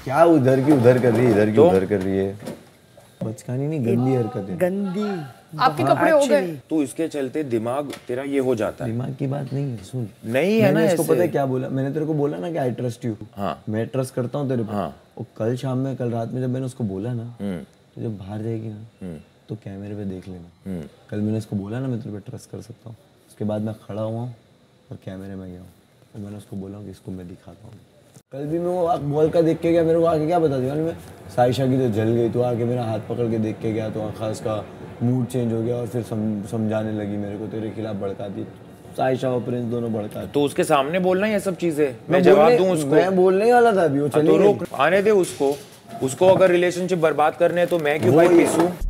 क्या उधर की उधर कर रही है, इधर की उधर कर रही है। बचकानी नहीं, गंदी हरकत है। गंदी आपके कपड़े हो गए तो इसके चलते दिमाग तेरा ये हो जाता है। दिमाग की बात नहीं है, सुन। नहीं है ना, इसको ऐसे पता है क्या बोला मैंने तेरे को, बोला ना कि आई ट्रस्ट यू। हाँ। मैं ट्रस्ट करता हूँ तेरे पे। हाँ। और कल शाम में, कल रात में जब मैंने उसको बोला ना, तो जब बाहर जाएगी ना तो कैमरे पे देख लेना। कल मैंने उसको बोला ना मैं तेरे पे ट्रस्ट कर सकता हूँ। उसके बाद मैं खड़ा हुआ हूँ और कैमरे में गया हूँ और मैंने उसको बोला कि इसको मैं दिखाता हूँ। कल भी मैं वो बॉल का देख के गया, मेरे को आके क्या बता दिया मैं, साइशा की तो जल गई, तो आके मेरा हाथ पकड़ के देख के गया तो आखा उसका मूड चेंज हो गया और फिर समझाने लगी मेरे को, तेरे खिलाफ भड़काती। साइशा और प्रिंस दोनों भड़का। तो उसके सामने बोलना ये सब चीजें, मैं जवाब दूं उसको। मैं बोलने वाला था अभी, वो चली तो रोक, आने दे उसको। उसको अगर रिलेशनशिप बर्बाद करने हैं तो मैं क्यों भाई पीसूं?